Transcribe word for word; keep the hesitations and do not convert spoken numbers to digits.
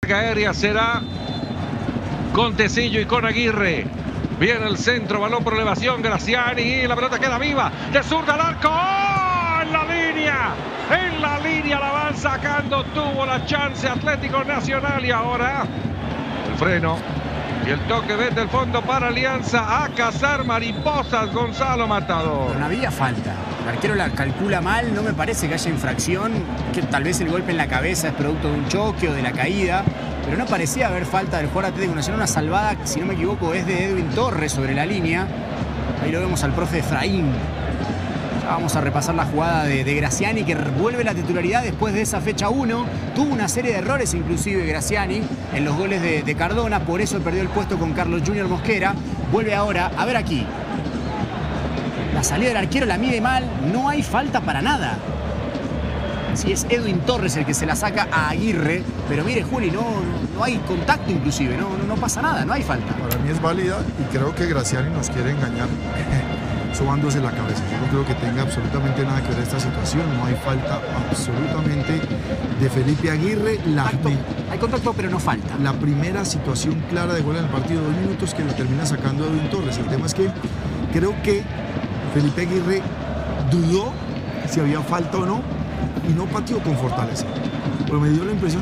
Aérea será con Tecillo y con Aguirre. Viene el centro, balón por elevación, Graziani y la pelota queda viva. De zurda al arco. ¡Oh! En la línea. En la línea la van sacando. Tuvo la chance Atlético Nacional y ahora el freno y el toque desde el fondo para Alianza a cazar mariposas. Gonzalo Matador. Pero no había falta. El arquero la calcula mal. No me parece que haya infracción. Que tal vez el golpe en la cabeza es producto de un choque o de la caída. Pero no parecía haber falta del jugador Atlético Nacional. Una salvada, si no me equivoco, es de Edwin Torres sobre la línea. Ahí lo vemos al profe Efraín. Ya vamos a repasar la jugada de, de Graziani, que vuelve la titularidad después de esa fecha uno. Tuvo una serie de errores, inclusive Graziani, en los goles de, de Cardona. Por eso perdió el puesto con Carlos Junior Mosquera. Vuelve ahora. A ver aquí. La salida del arquero la mide mal. No hay falta para nada. Sí, es Edwin Torres el que se la saca a Aguirre. Pero mire, Juli, no, no hay contacto inclusive. No, no, no pasa nada, no hay falta. Para mí es válida y creo que Graziani nos quiere engañar sobándose la cabeza. Yo no creo que tenga absolutamente nada que ver esta situación. No hay falta absolutamente de Felipe Aguirre. La, Contacto. Hay contacto, pero no falta. La primera situación clara de gol en el partido, dos minutos, que lo termina sacando Edwin Torres. El tema es que creo que Felipe Aguirre dudó si había falta o no y no pateó con fortaleza. Pero me dio la impresión